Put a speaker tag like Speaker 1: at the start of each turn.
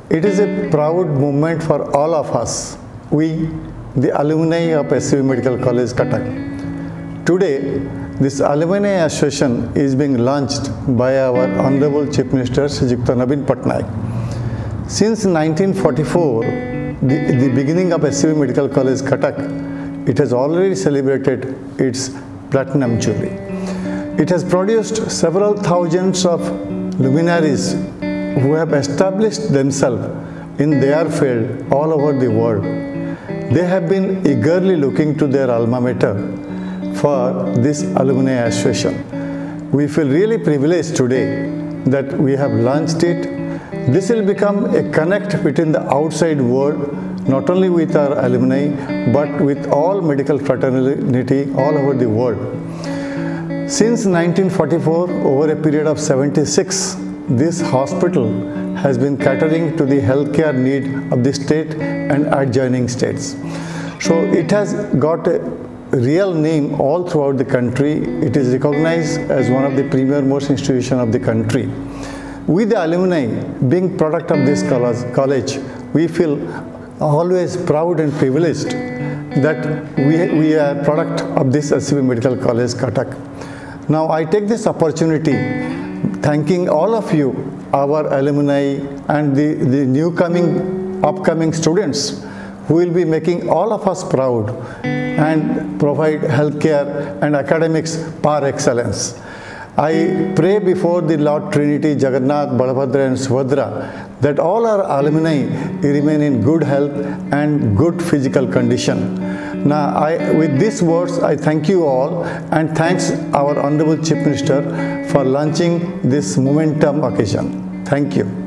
Speaker 1: It is a proud moment for all of us, we, the alumni of SCV Medical College, Cuttack. Today, this Alumni Association is being launched by our Honorable Chief Minister, Shri Dr. Naveen Patnaik. Since 1944, the beginning of SCV Medical College, Cuttack, it has already celebrated its Platinum Jubilee. It has produced several thousands of luminaries who have established themselves in their field all over the world. They have been eagerly looking to their alma mater for this Alumni Association. We feel really privileged today that we have launched it. This will become a connect between the outside world, not only with our alumni, but with all medical fraternity all over the world. Since 1944, over a period of 76, this hospital has been catering to the healthcare need of the state and adjoining states. So it has got a real name all throughout the country. It is recognized as one of the premier most institutions of the country. We, the alumni, being product of this college, we feel always proud and privileged that we are product of this SCV Medical College, Cuttack. Now I take this opportunity thanking all of you, our alumni and the upcoming students who will be making all of us proud and provide healthcare and academics par excellence. I pray before the Lord Trinity, Jagannath, Balabhadra and Subhadra that all our alumni remain in good health and good physical condition. Now, with these words, I thank you all and thanks our Honorable Chief Minister for launching this momentum occasion. Thank you.